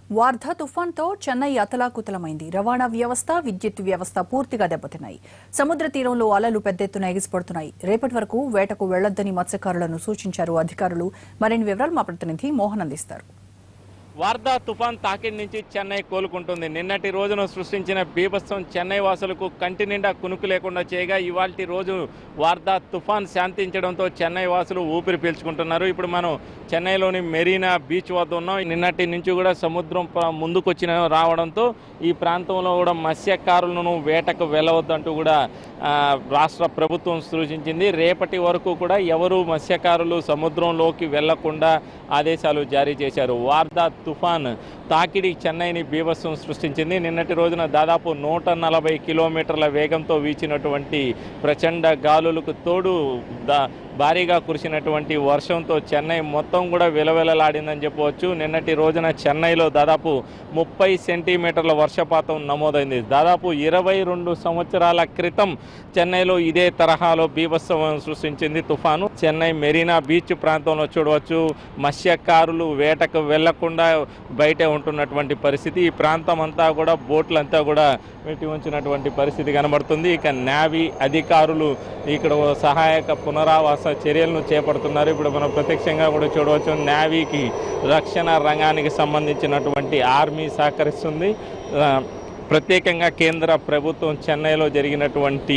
వార్ధా తుఫాన్తో చెన్నై అతలాకుతలమైంది. రవాణా వ్యవస్థ, విద్యుత్ వ్యవస్థ పూర్తిగా దెబ్బతిన్నాయి. సముద్ర తీరంలో అలలు పెద్ద ఎత్తున ఎగిసిపడుతున్నాయి. రేపటి వరకు వేటకు వెళ్లొద్దని మత్స్యకారులను సూచించారు అధికారులు. మరిన్ని వివరాలు మా ప్రతినిధి మోహన్ అందిస్తారు. వార్ధా తుఫాన్ తాకిడి నుంచి చెన్నై కోలుకుంటుంది. నిన్నటి రోజున సృష్టించిన బీభత్సం చెన్నై వాసులకు కంటి నిండా కునుకు లేకుండా చేయగా ఇవాల్టి రోజు వార్ధా తుఫాన్ శాంతించడంతో చెన్నై వాసులు ఊపిరి పీల్చుకుంటున్నారు. ఇప్పుడు మనం చెన్నైలోని మెరీనా బీచ్ వద్ద ఉన్నాం. నిన్నటి నుంచి కూడా సముద్రం ముందుకొచ్చిన రావడంతో ఈ ప్రాంతంలో కూడా మత్స్యకారులను వేటకు వెళ్ళవద్దంటూ కూడా రాష్ట్ర ప్రభుత్వం సూచించింది. రేపటి వరకు కూడా ఎవరు మత్స్యకారులు సముద్రంలోకి వెళ్లకుండా ఆదేశాలు జారీ చేశారు. వార్ధా తుఫాన్ తాకిడి చెన్నైని బీభత్సం సృష్టించింది. నిన్నటి రోజున దాదాపు 140 కిలోమీటర్ల వేగంతో వీచినటువంటి ప్రచండ గాలులకు తోడు భారీగా కురిసినటువంటి వర్షంతో చెన్నై మొత్తం కూడా విలవిలలాడిందని చెప్పవచ్చు. నిన్నటి రోజున చెన్నైలో దాదాపు 30 సెంటీమీటర్ల వర్షపాతం నమోదైంది. దాదాపు 22 సంవత్సరాల క్రితం చెన్నైలో ఇదే తరహాలో బీభత్సం సృష్టించింది తుఫాను. చెన్నై మెరీనా బీచ్ ప్రాంతంలో చూడవచ్చు, మత్స్యకారులు వేటకు వెళ్లకుండా బయటే ఉంటున్నటువంటి పరిస్థితి. ఈ ప్రాంతం అంతా కూడా బోట్లంతా కూడా పెట్టి ఉంచినటువంటి పరిస్థితి కనబడుతుంది. ఇక నేవీ అధికారులు ఇక్కడ సహాయక పునరావాస చర్యలను చేపడుతున్నారు. ఇప్పుడు మనం ప్రత్యక్షంగా కూడా చూడవచ్చు, నేవీకి రక్షణ రంగానికి సంబంధించినటువంటి ఆర్మీ సహకరిస్తుంది. ప్రత్యేకంగా కేంద్ర ప్రభుత్వం చెన్నైలో జరిగినటువంటి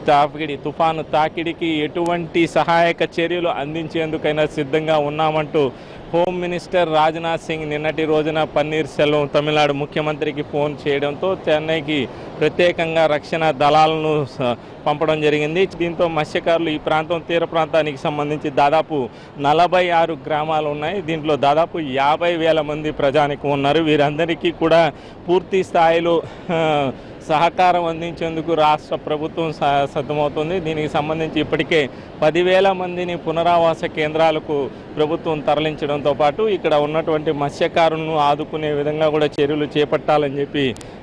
తుఫాను తాకిడికి ఎటువంటి సహాయక చర్యలు అందించేందుకైనా సిద్ధంగా ఉన్నామంటూ హోమ్ మినిస్టర్ రాజ్నాథ్ సింగ్ నిన్నటి రోజున పన్నీర్ సెల్వం తమిళనాడు ముఖ్యమంత్రికి ఫోన్ చేయడంతో చెన్నైకి ప్రత్యేకంగా రక్షణ దళాలను పంపడం జరిగింది. దీంతో మత్స్యకారులు ఈ ప్రాంతం తీర ప్రాంతానికి సంబంధించి దాదాపు 46 గ్రామాలు ఉన్నాయి. దీంట్లో దాదాపు 50,000 మంది ప్రజానికం ఉన్నారు. వీరందరికీ కూడా పూర్తి స్థాయిలో సహకారం అందించేందుకు రాష్ట్ర ప్రభుత్వం సిద్ధమవుతుంది. దీనికి సంబంధించి ఇప్పటికే 10,000 మందిని పునరావాస కేంద్రాలకు ప్రభుత్వం తరలించడంతో పాటు ఇక్కడ ఉన్నటువంటి మత్స్యకారులను ఆదుకునే విధంగా కూడా చర్యలు చేపట్టాలని చెప్పి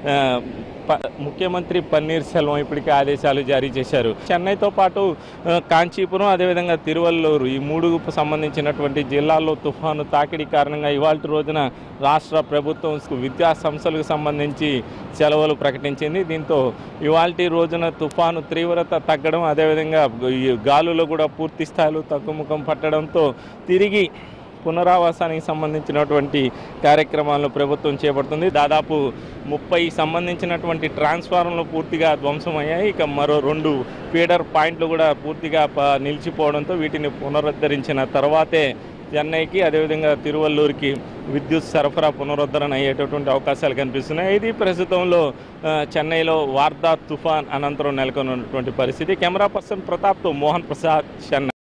ముఖ్యమంత్రి పన్నీర్ సెల్వం ఇప్పటికే ఆదేశాలు జారీ చేశారు. చెన్నైతో పాటు కాంచీపురం, అదేవిధంగా తిరువల్లూరు, ఈ 3కు సంబంధించినటువంటి జిల్లాల్లో తుఫాను తాకిడి కారణంగా ఇవాళ రోజున రాష్ట్ర ప్రభుత్వం విద్యా సంస్థలకు సంబంధించి సెలవులు ప్రకటించింది. దీంతో ఇవాళ రోజున తుఫాను తీవ్రత తగ్గడం, అదేవిధంగా గాలులు కూడా పూర్తి స్థాయిలో తగ్గుముఖం పట్టడంతో తిరిగి పునరావాసానికి సంబంధించినటువంటి కార్యక్రమాలను ప్రభుత్వం చేపడుతుంది. దాదాపు 30 సంబంధించినటువంటి ట్రాన్స్ఫార్మర్లు పూర్తిగా ధ్వంసమయ్యాయి. ఇక మరో 2 ఫీడర్ పాయింట్లు కూడా పూర్తిగా నిలిచిపోవడంతో వీటిని పునరుద్ధరించిన తర్వాతే చెన్నైకి, అదేవిధంగా తిరువల్లూరుకి విద్యుత్ సరఫరా పునరుద్ధరణ అయ్యేటటువంటి అవకాశాలు కనిపిస్తున్నాయి. ఇది ప్రస్తుతంలో చెన్నైలో వార్ధా తుఫాన్ అనంతరం నెలకొన్నటువంటి పరిస్థితి. కెమెరా పర్సన్ ప్రతాప్తో మోహన్ ప్రసాద్, చెన్నై.